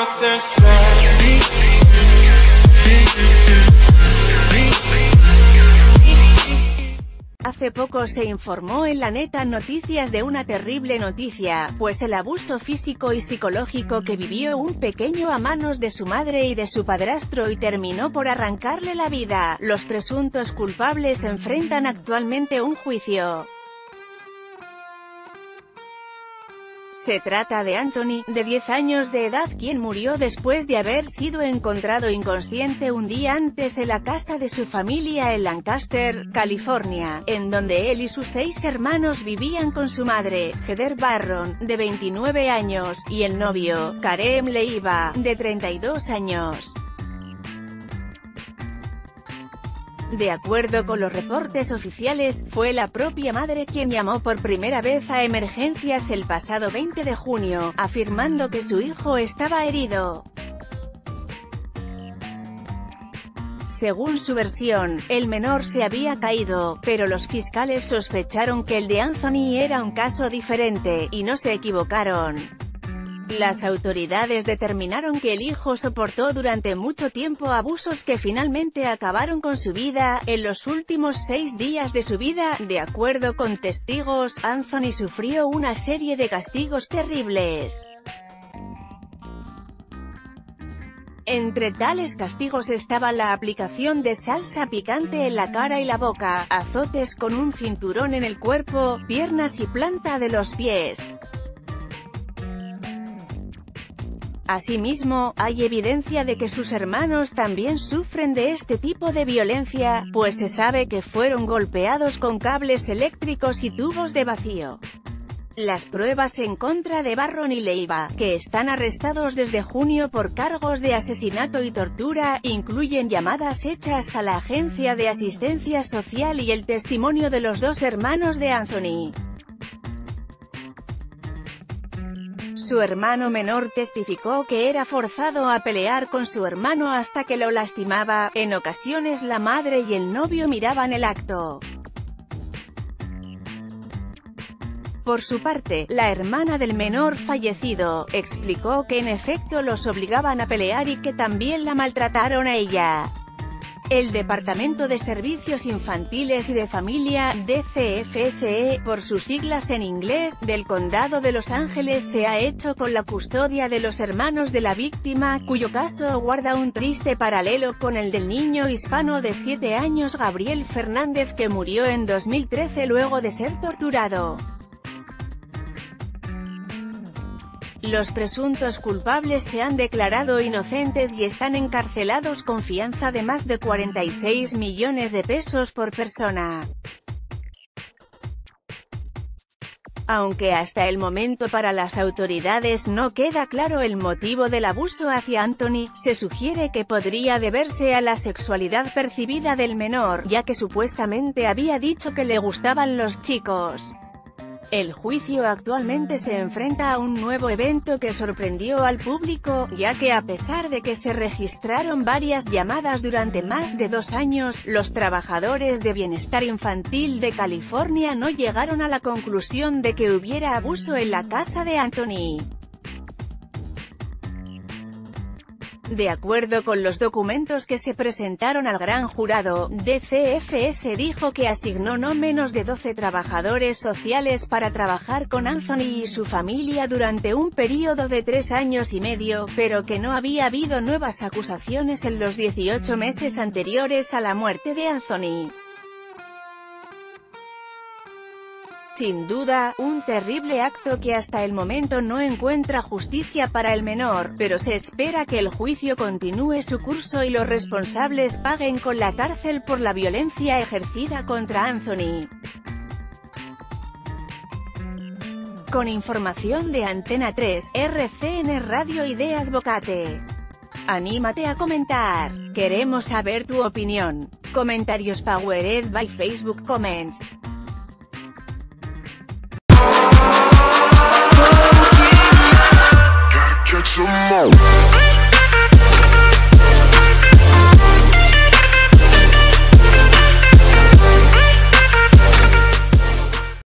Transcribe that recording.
Hace poco se informó en La Neta Noticias de una terrible noticia, pues el abuso físico y psicológico que vivió un pequeño a manos de su madre y de su padrastro y terminó por arrancarle la vida. Los presuntos culpables enfrentan actualmente un juicio. Se trata de Anthony, de 10 años de edad, quien murió después de haber sido encontrado inconsciente un día antes en la casa de su familia en Lancaster, California, en donde él y sus 6 hermanos vivían con su madre, Heather Barron, de 29 años, y el novio, Kareem Leiva, de 32 años. De acuerdo con los reportes oficiales, fue la propia madre quien llamó por primera vez a emergencias el pasado 20 de junio, afirmando que su hijo estaba herido. Según su versión, el menor se había caído, pero los fiscales sospecharon que el de Anthony era un caso diferente, y no se equivocaron. Las autoridades determinaron que el hijo soportó durante mucho tiempo abusos que finalmente acabaron con su vida. En los últimos 6 días de su vida, de acuerdo con testigos, Anthony sufrió una serie de castigos terribles. Entre tales castigos estaba la aplicación de salsa picante en la cara y la boca, azotes con un cinturón en el cuerpo, piernas y planta de los pies. Asimismo, hay evidencia de que sus hermanos también sufren de este tipo de violencia, pues se sabe que fueron golpeados con cables eléctricos y tubos de vacío. Las pruebas en contra de Barron y Leiva, que están arrestados desde junio por cargos de asesinato y tortura, incluyen llamadas hechas a la agencia de asistencia social y el testimonio de los 2 hermanos de Anthony. Su hermano menor testificó que era forzado a pelear con su hermano hasta que lo lastimaba. En ocasiones la madre y el novio miraban el acto. Por su parte, la hermana del menor fallecido, explicó que en efecto los obligaban a pelear y que también la maltrataron a ella. El Departamento de Servicios Infantiles y de Familia, DCFSE, por sus siglas en inglés, del Condado de Los Ángeles se ha hecho con la custodia de los hermanos de la víctima, cuyo caso guarda un triste paralelo con el del niño hispano de 7 años Gabriel Fernández que murió en 2013 luego de ser torturado. Los presuntos culpables se han declarado inocentes y están encarcelados con fianza de más de 46 millones de pesos por persona. Aunque hasta el momento para las autoridades no queda claro el motivo del abuso hacia Anthony, se sugiere que podría deberse a la sexualidad percibida del menor, ya que supuestamente había dicho que le gustaban los chicos. El juicio actualmente se enfrenta a un nuevo evento que sorprendió al público, ya que a pesar de que se registraron varias llamadas durante más de 2 años, los trabajadores de bienestar infantil de California no llegaron a la conclusión de que hubiera abuso en la casa de Anthony. De acuerdo con los documentos que se presentaron al gran jurado, DCFS dijo que asignó no menos de 12 trabajadores sociales para trabajar con Anthony y su familia durante un período de 3 años y medio, pero que no había habido nuevas acusaciones en los 18 meses anteriores a la muerte de Anthony. Sin duda, un terrible acto que hasta el momento no encuentra justicia para el menor, pero se espera que el juicio continúe su curso y los responsables paguen con la cárcel por la violencia ejercida contra Anthony. Con información de Antena 3, RCN Radio y de Advocate. Anímate a comentar. Queremos saber tu opinión. Comentarios powered by Facebook Comments.